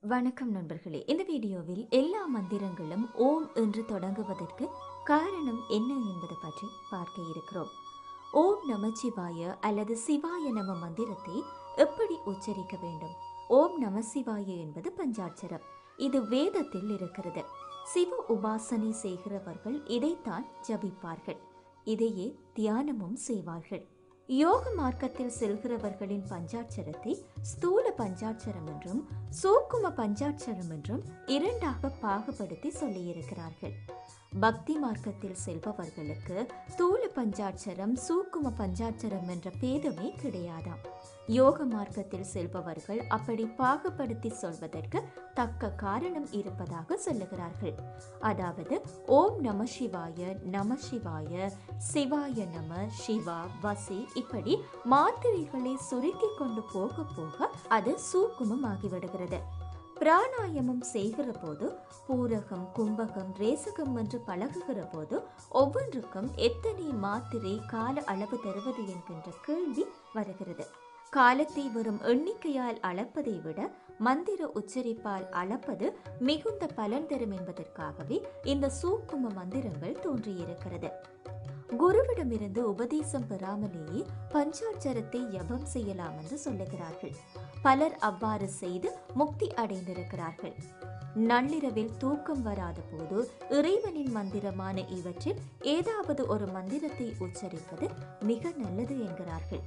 வணக்கம் நண்பர்களே. இந்த வீடியோவில் எல்லா மந்திரங்களும் ஓம் என்று தொடங்குவதற்கு காரணம் என்ன என்பது பற்றி பார்க்க இருக்கிறோம். ஓம் நமச்சிவாய அல்லது சிவாய நம மந்திரத்தை எப்படி உச்சரிக்க வேண்டும்? ஓம் நம சிவாய என்பது பஞ்சாட்சரம். இது வேதத்தில் இருக்கிறது. சிவ உபாசனை செய்கிறவர்கள் இதைத்தான் ஜபிப்பார்கள். இதையே தியானமும் செய்வார்கள். யோக மார்க்கத்தில் செல்கிறவர்களின் பஞ்சாட்சரத்தை ஸ்தூல பஞ்சாட்சரம் என்றும் சூக்கும பஞ்சாட்சரம் என்றும் இரண்டாக பாகுபடுத்தி சொல்லியிருக்கிறார்கள். பக்தி மார்க்கத்தில் செல்பவர்களுக்கு ஸ்தூல பஞ்சாட்சரம் சூக்கும பஞ்சாட்சரம் என்ற பேதமே கிடையாதாம். யோக மார்க்கத்தில் செல்பவர்கள் அப்படி பாகுபடுத்தி சொல்வதற்கு தக்க காரணம் இருப்பதாக சொல்லுகிறார்கள். அதாவது ஓம் நம சிவாய, நம சிவாய, சிவாய நம, சிவா, வசி இப்படி மாத்திரைகளை சுருக்கி கொண்டு போக போக அது சூக்குமம் ஆகிவிடுகிறது. பிராணாயமம் செய்கிற போது பூரகம், கும்பகம், ரேசகம் என்று பழகுகிற போது ஒவ்வொன்றுக்கும் எத்தனை மாத்திரை கால அளவு தருவது என்கின்ற கேள்வி வருகிறது. காலத்தை வெறும் எண்ணிக்கையால் அளப்பதை விட மந்திர உச்சரிப்பால் அளப்பது மிகுந்த பலன் தரும் என்பதற்காகவே இந்த சூக்கும மந்திரங்கள் தோன்றியிருக்கிறது. குருவிடமிருந்து உபதேசம் பெறாமலேயே பஞ்சாட்சரத்தை ஜபம் செய்யலாம் என்று சொல்லுகிறார்கள். பலர் அவ்வாறு செய்து முக்தி அடைந்திருக்கிறார்கள். நள்ளிரவில் தூக்கம் வராத போது இறைவனின் மந்திரமான இவற்றில் ஏதாவது ஒரு மந்திரத்தை உச்சரிப்பது மிக நல்லது என்கிறார்கள்.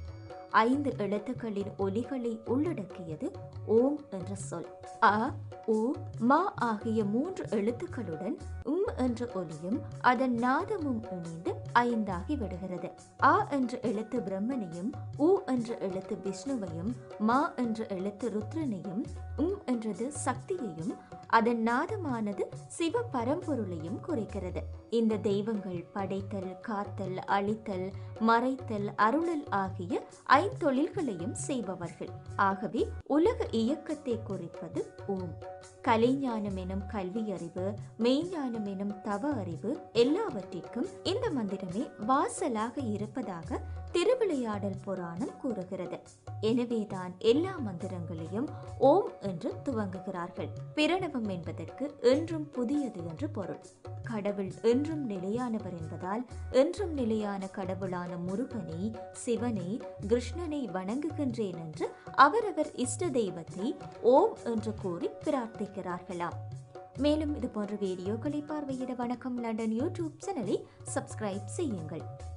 5 எழுத்துக்களின் ஒலிகளை உள்ளடக்கியது ஓம் என்ற சொல். அ, உ, மா ஆகிய 3 எழுத்துக்களுடன் என்ற ஒலியும் அதன் நாதமும் இணைந்து 5 ஆகி விடுகிறது. ஆ என்ற எழுத்து பிரம்மனையும், உ என்ற எழுத்து விஷ்ணுவையும், மா என்ற எழுத்து ருத்ரனையும், என்றது சக்தியையும், அதன் நாதமானது சிவ பரம்பொருளையும் குறிக்கிறது. இந்த தெய்வங்கள் படைத்தல், காத்தல், அழித்தல், மறைத்தல், அருளல் ஆகிய 5 தொழில்களையும் செய்பவர்கள். ஆகவே உலக இயக்கத்தை குறிப்பது ஓம். கலைஞானம் எனும் கல்வி அறிவு, மெய்ஞானம் எனும் தவ அறிவு எல்லாவற்றிற்கும் இந்த மந்திரமே வாசலாக இருப்பதாக திருவிளையாடல் புராணம் கூறுகிறது. எனவேதான் எல்லா மந்திரங்களையும் ஓம் என்று துவங்குகிறார்கள். பிரணவம் என்பதற்கு என்றும் புதியது என்று பொருள். கடவுள் என்றும் நிலையானவர் என்பதால் என்றும் நிலையான கடவுளான முருகனை, சிவனை, கிருஷ்ணனை வணங்குகின்றேன் என்று அவரவர் இஷ்ட தெய்வத்தை ஓம் என்று கூறி பிரார்த்திக்கிறார்களாம். மேலும் இது போன்ற வீடியோக்களை பார்வையிட வணக்கம் லண்டன் யூடியூப் சேனலை சப்ஸ்கிரைப் செய்யுங்கள்.